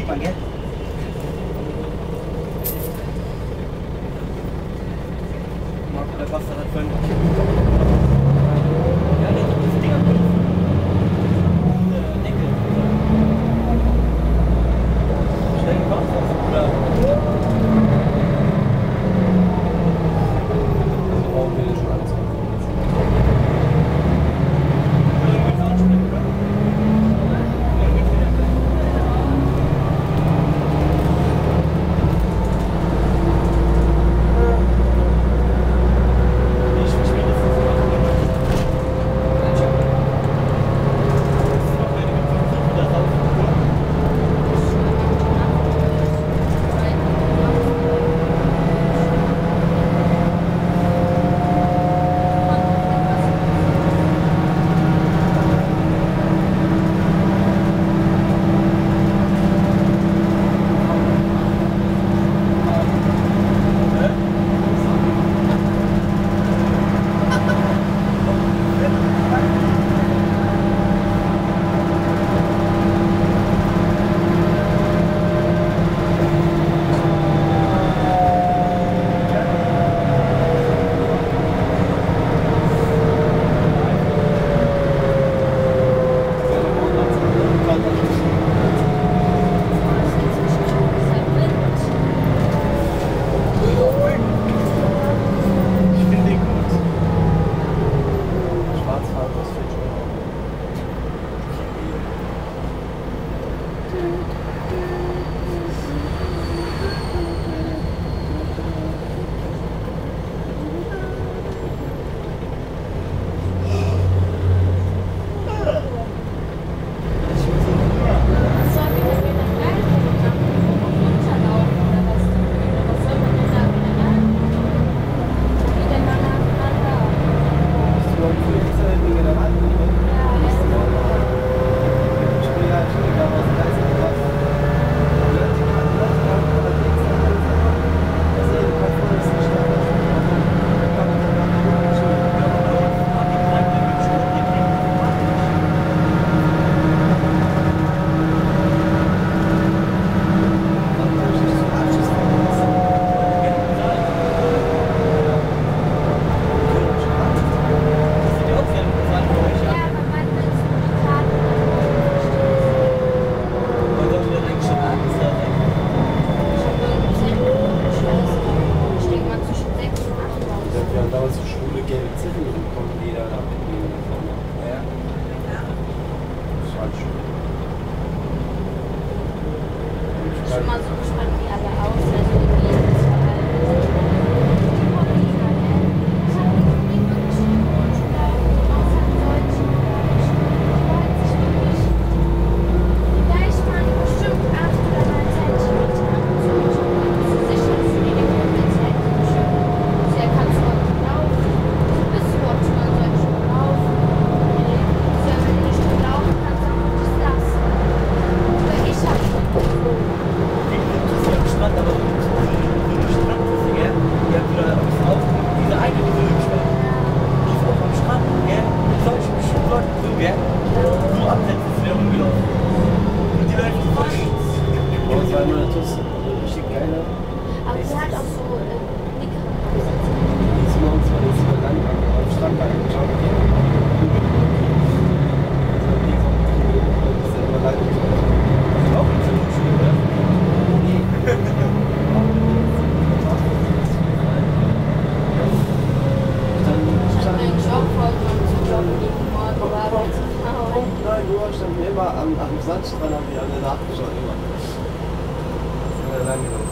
sieht man, gell? Marco, der Bastard hat vorhin ja, der hat das Ding am Kopf. Deckel. Schnell gemacht, oder? Oh, will ich schon alles machen. Schon mal so gespannt, wie alle aussehen. Also aber sie hat auch so dickere Jetzt morgens war das über lang am Strand angeschaut. Das ist ja immer leid. Das ist auch nicht so schön, oder? Nee. Ich habe eigentlich auch vorgenommen zu joggen jeden Morgen, aber Punkt 9 Uhr standen wir immer am Sandstrand, haben wir alle nachgeschaut. Immer. Das ist immer lange.